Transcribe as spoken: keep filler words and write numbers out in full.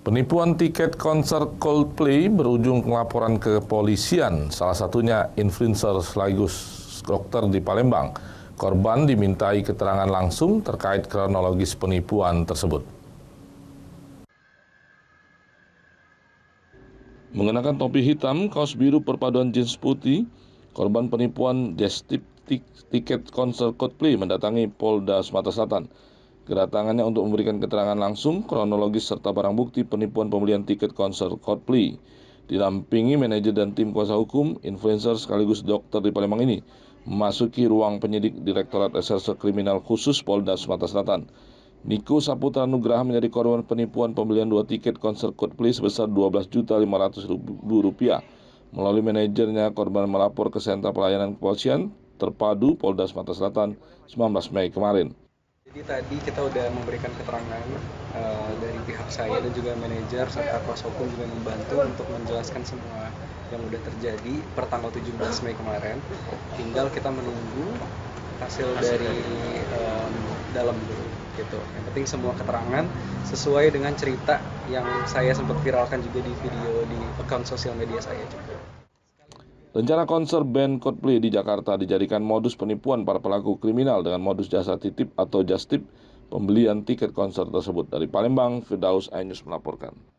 Penipuan tiket konser Coldplay berujung laporan ke kepolisian, salah satunya influencer sekaligus dokter di Palembang. Korban dimintai keterangan langsung terkait kronologis penipuan tersebut. Mengenakan topi hitam, kaos biru perpaduan jeans putih, korban penipuan justip tiket konser Coldplay mendatangi Polda Sumatera Selatan. Kedatangannya untuk memberikan keterangan langsung, kronologis serta barang bukti penipuan pembelian tiket konser Coldplay. Didampingi manajer dan tim kuasa hukum, influencer sekaligus dokter di Palembang ini memasuki ruang penyidik Direktorat Reserse Kriminal Khusus Polda Sumatera Selatan. Niko Saputra Nugraha menjadi korban penipuan pembelian dua tiket konser Coldplay sebesar dua belas juta lima ratus ribu rupiah. Melalui manajernya, korban melapor ke Sentra Pelayanan Kepolisian Terpadu Polda Sumatera Selatan sembilan belas Mei kemarin. Jadi tadi kita udah memberikan keterangan uh, dari pihak saya dan juga manajer serta kuasa hukum juga membantu untuk menjelaskan semua yang udah terjadi per tanggal tujuh belas Mei kemarin. Tinggal kita menunggu hasil dari um, dalam gitu. Yang penting semua keterangan sesuai dengan cerita yang saya sempat viralkan juga di video di akun sosial media saya juga. Rencana konser band Coldplay di Jakarta dijadikan modus penipuan para pelaku kriminal dengan modus jasa titip atau justip pembelian tiket konser tersebut. Dari Palembang, Firdaus Ainus melaporkan.